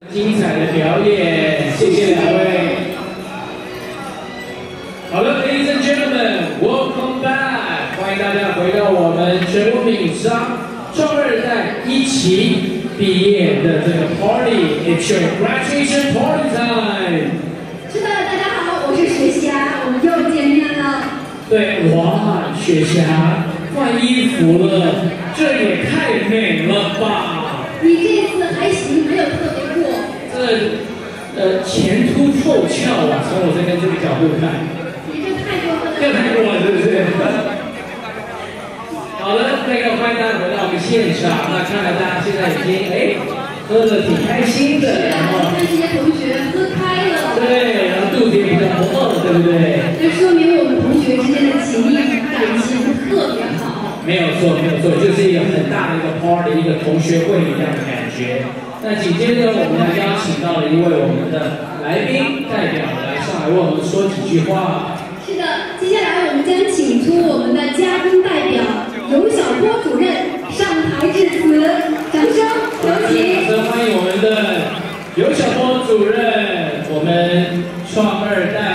精彩的表演，谢谢两位。好了 ，Ladies and gentlemen, welcome back， 欢迎大家回到我们全国闽商中二代一起毕业的这个 party，It's your graduation party time。 是的，大家好，我是雪霞，我们又见面了。 对，哇，雪霞换衣服了，这也太美了吧！ 你这次还行，没有特别过。 前凸后翘啊，从我这边这个角度看， 你这太过分了。 这太过了，是不是？好的，欢迎大家回到我们现场。那看来大家现在已经喝得挺开心的，然后跟这些同学喝开了。 对，然后肚子也比较不饿，对不对？ 这说明我们同学之间的情谊感情特别好。 没有错，没有错，就是一个很大的一个 party， 一个同学会一样的感觉。那紧接着我们要邀请到了一位我们的来宾代表来上来为我们说几句话。 是的，接下来我们将请出我们的嘉宾代表尤晓波主任上台致辞，掌声有请。 掌声欢迎我们的尤晓波主任，我们创二代